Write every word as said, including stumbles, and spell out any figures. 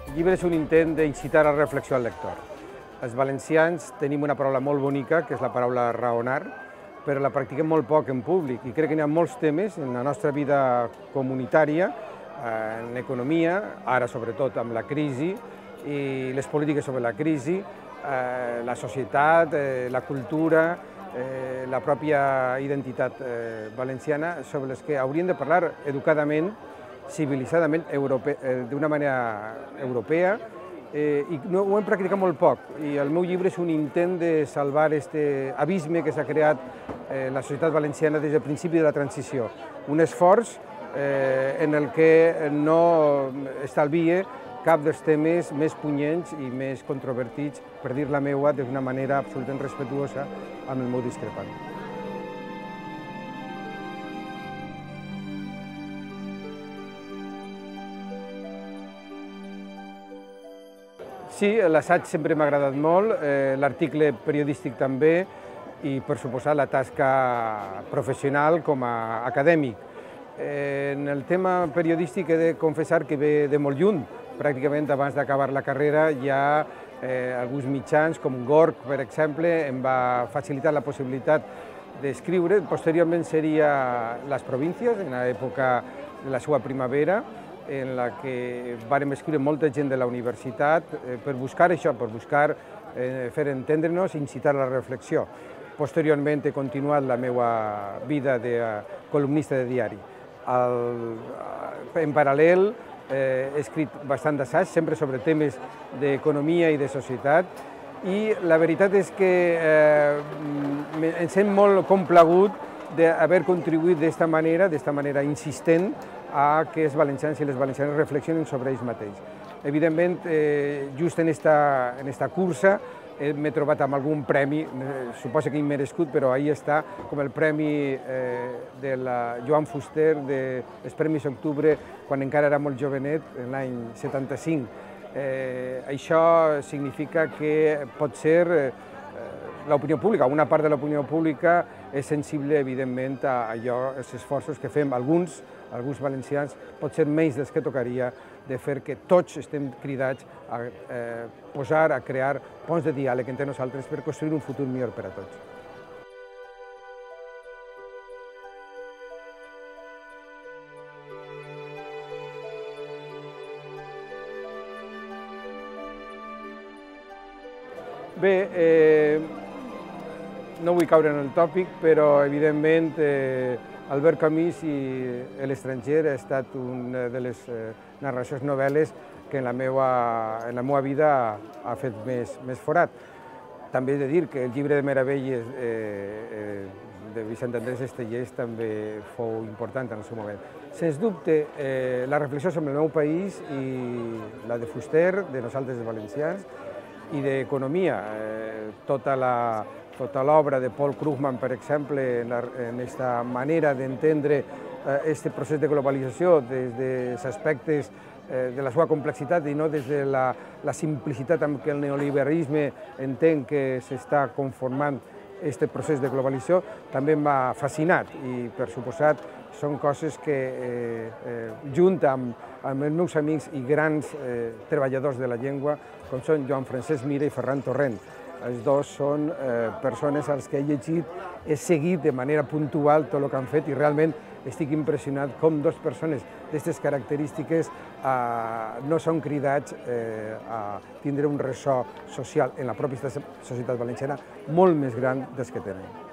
El llibre és un intent d'incitar a la reflexió al lector. Els valencians tenim una paraula molt bonica, que és la paraula raonar, però la practiquem molt poc en públic i crec que hi ha molts temes en la nostra vida comunitària, en l'economia, ara sobretot amb la crisi, i les polítiques sobre la crisi, la societat, la cultura, la pròpia identitat valenciana, sobre les que hauríem de parlar educadament, civilitzadament, d'una manera europea, i ho hem practicat molt poc. I el meu llibre és un intent de salvar aquest abisme que s'ha creat la societat valenciana des del principi de la transició. Un esforç en el que no estalvia cap dels temes més punyents i més controvertits, per dir la meua, d'una manera absolutament respetuosa amb el meu discrepant. Sí, l'assaig sempre m'ha agradat molt, l'article periodístic també i, per suposar, la tasca professional com a acadèmic. En el tema periodístic he de confessar que ve de molt lluny. Pràcticament abans d'acabar la carrera ja alguns mitjans, com Gorg, per exemple, em va facilitar la possibilitat d'escriure. Posteriorment seria Les Províncies, en l'època de la seva primavera, en la que vàrem escriure molta gent de la universitat per buscar això, per buscar fer entendre'ns i incitar a la reflexió. Posteriorment he continuat la meva vida de columnista de diari. En paral·lel he escrit bastant d'assaig, sempre sobre temes d'economia i de societat, i la veritat és que em sent molt complagut d'haver contribuït d'esta manera, d'esta manera insistent, a que els valencians i les valencianes reflexionin sobre ells mateixos. Evidentment, just en aquesta cursa m'he trobat amb algun premi, suposo que immerescut, però ahí està, com el premi de la Joan Fuster dels Premis Octubre, quan encara era molt jovenet, l'any setanta-cinc. Això significa que pot ser l'opinió pública, una part de l'opinió pública és sensible, evidentment, a allò, als esforços que fem alguns, alguns valencians, pot ser menys dels que tocaria, de fer que tots estem cridats a posar, a crear ponts de diàleg entre nosaltres per construir un futur millor per a tots. Bé, no vull caure en el tòpic, però evidentment Albert Camus i l'estranger ha estat una de les narracions novel·les que en la meva vida ha fet més forat. També he de dir que el llibre de meravelles de Vicent Andrés Estellés també fou important en el seu moment. Sens dubte, la reflexió sobre el meu país i la de Fuster, de nosaltres els valencians, i d'economia. Tota l'obra de Paul Krugman, per exemple, en aquesta manera d'entendre aquest procés de globalització des dels aspectes de la seva complexitat i no des de la simplicitat amb què el neoliberalisme entén que s'està conformant aquest procés de globalització, també m'ha fascinat i, per suposat, són coses que, junt amb els meus amics i grans treballadors de la llengua, com són Joan Francesc Mira i Ferran Torrent. Els dos són persones als que he llegit, he seguit de manera puntual tot el que han fet i realment estic impressionat com dues persones d'aquestes característiques no són cridats a tindre un ressò social en la pròpia societat valenciana molt més gran dels que tenen.